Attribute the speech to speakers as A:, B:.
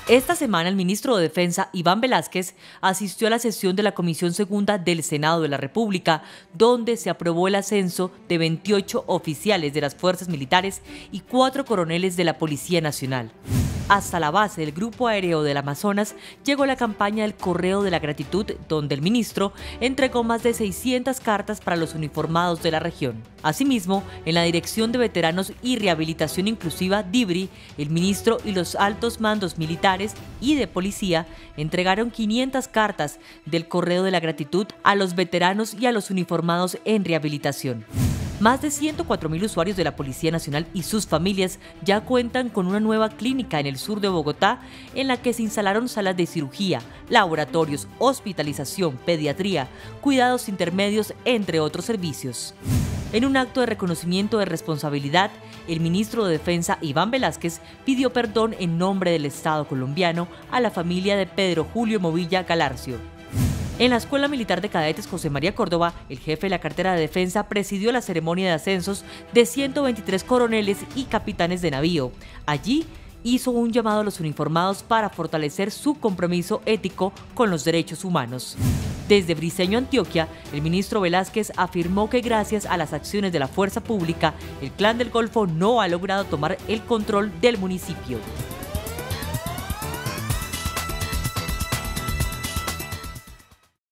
A: Esta semana el ministro de Defensa, Iván Velásquez, asistió a la sesión de la Comisión Segunda del Senado de la República, donde se aprobó el ascenso de 28 oficiales de las fuerzas militares y 4 coroneles de la Policía Nacional. Hasta la base del Grupo Aéreo del Amazonas llegó la campaña del Correo de la Gratitud, donde el ministro entregó más de 600 cartas para los uniformados de la región. Asimismo, en la Dirección de Veteranos y Rehabilitación Inclusiva, DIVRI, el ministro y los altos mandos militares y de policía entregaron 500 cartas del Correo de la Gratitud a los veteranos y a los uniformados en rehabilitación. Más de 104.000 usuarios de la Policía Nacional y sus familias ya cuentan con una nueva clínica en el sur de Bogotá, en la que se instalaron salas de cirugía, laboratorios, hospitalización, pediatría, cuidados intermedios, entre otros servicios. En un acto de reconocimiento de responsabilidad, el ministro de Defensa, Iván Velásquez, pidió perdón en nombre del Estado colombiano a la familia de Pedro Julio Movilla Galarcio. En la Escuela Militar de Cadetes José María Córdoba, el jefe de la cartera de Defensa presidió la ceremonia de ascensos de 123 coroneles y capitanes de navío. Allí hizo un llamado a los uniformados para fortalecer su compromiso ético con los derechos humanos. Desde Briceño, Antioquia, el ministro Velásquez afirmó que gracias a las acciones de la fuerza pública, el Clan del Golfo no ha logrado tomar el control del municipio.